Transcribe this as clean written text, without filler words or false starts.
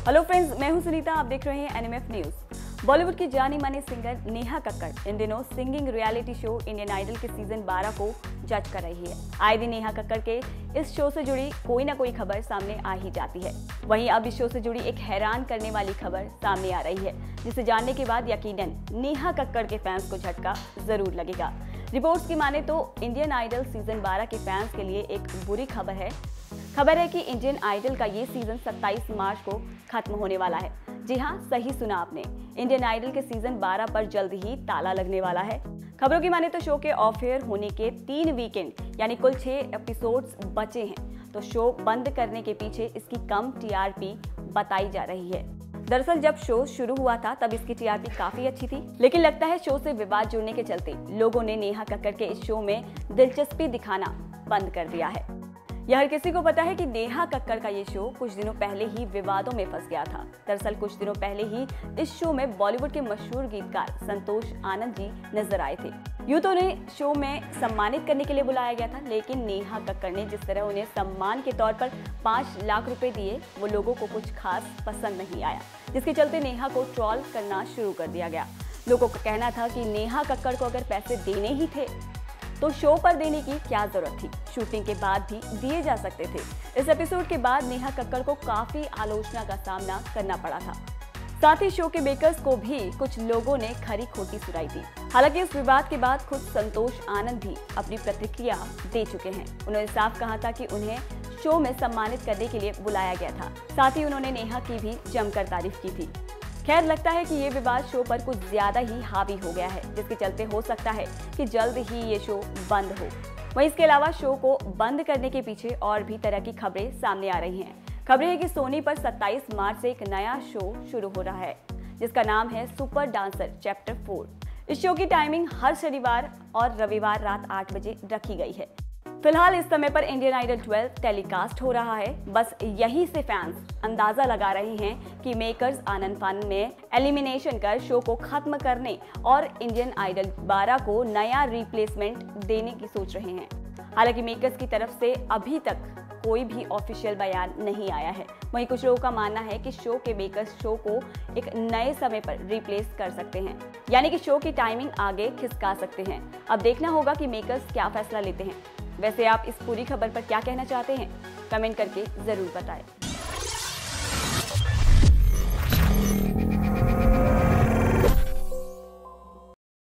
Hello friends, मैं हूं सुनीता। आप देख रहे हैं एनएमएफ न्यूज। बॉलीवुड की जानी मानी सिंगर नेहा कक्कड़ इन दिनों singing reality show Indian Idol के सीजन 12 को जज कर रही है। आए दिन नेहा कक्कड़ के इस शो से जुड़ी कोई ना कोई खबर सामने आ ही जाती है। वहीं अब इस शो से जुड़ी एक हैरान करने वाली खबर सामने आ रही है, जिसे जानने के बाद यकीनन नेहा कक्कड़ के फैंस को झटका जरूर लगेगा। रिपोर्ट्स की माने तो इंडियन आइडल सीजन 12 के फैंस के लिए एक बुरी खबर है। खबर है कि इंडियन आइडल का ये सीजन 27 मार्च को खत्म होने वाला है। जी हाँ, सही सुना आपने। इंडियन आइडल के सीजन 12 पर जल्द ही ताला लगने वाला है। खबरों की माने तो शो के ऑफ एयर होने के 3 वीकेंड यानी कुल 6 एपिसोड्स बचे हैं, तो शो बंद करने के पीछे इसकी कम टीआरपी बताई जा रही है। दरअसल जब शो शुरू हुआ था तब इसकी टीआरपी काफी अच्छी थी, लेकिन लगता है शो से विवाद जुड़ने के चलते लोगों ने नेहा कक्कड़ के इस शो में दिलचस्पी दिखाना बंद कर दिया है। यह हर किसी को पता है कि नेहा कक्कड़ का ये शो कुछ दिनों पहले ही विवादों में फंस गया था। दरअसल कुछ दिनों पहले ही इस शो में बॉलीवुड के मशहूर गीतकार संतोष आनंद जी नजर आए थे। यूं तो उन्हें शो में सम्मानित करने के लिए बुलाया गया था, लेकिन नेहा कक्कड़ ने जिस तरह उन्हें सम्मान के तौर पर 5 लाख रुपए दिए, वो लोगों को कुछ खास पसंद नहीं आया, जिसके चलते नेहा को ट्रोल करना शुरू कर दिया गया। लोगों का कहना था कि नेहा कक्कड़ को अगर पैसे देने ही थे तो शो पर देने की क्या जरूरत थी, शूटिंग के बाद भी दिए जा सकते थे। इस एपिसोड के बाद नेहा कक्कड़ को काफी आलोचना का सामना करना पड़ा था। साथ ही शो के मेकर्स को भी कुछ लोगों ने खरी खोटी सुनाई थी। हालांकि इस विवाद के बाद खुद संतोष आनंद भी अपनी प्रतिक्रिया दे चुके हैं। उन्होंने साफ कहा था कि उन्हें शो में सम्मानित करने के लिए बुलाया गया था। साथ ही उन्होंने नेहा की भी जमकर तारीफ की थी। खैर, लगता है कि ये विवाद शो पर कुछ ज्यादा ही हावी हो गया है, जिसके चलते हो सकता है कि जल्द ही ये शो बंद हो। वहीं इसके अलावा शो को बंद करने के पीछे और भी तरह की खबरें सामने आ रही हैं। खबरें हैं कि सोनी पर 27 मार्च से एक नया शो शुरू हो रहा है, जिसका नाम है सुपर डांसर चैप्टर 4। इस शो की टाइमिंग हर शनिवार और रविवार रात 8 बजे रखी गई है। फिलहाल इस समय पर इंडियन आइडल 12 टेलीकास्ट हो रहा है। बस यही से फैंस अंदाजा लगा रहे हैं कि मेकर्स आनंद फानन में एलिमिनेशन कर शो को खत्म करने और इंडियन आइडल 12 को नया रिप्लेसमेंट देने की सोच रहे हैं। हालांकि मेकर्स की तरफ से अभी तक कोई भी ऑफिशियल बयान नहीं आया है। वहीं कुछ लोगों का मानना है कि शो के मेकर्स शो को एक नए समय पर रिप्लेस कर सकते हैं, यानी कि शो की टाइमिंग आगे खिसका सकते हैं। अब देखना होगा कि मेकर्स क्या फैसला लेते हैं। वैसे आप इस पूरी खबर पर क्या कहना चाहते हैं, कमेंट करके जरूर बताएं।